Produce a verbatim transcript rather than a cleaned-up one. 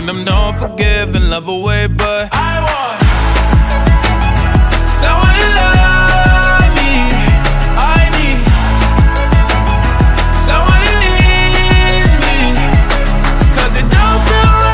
them don't forgive and love away, but I want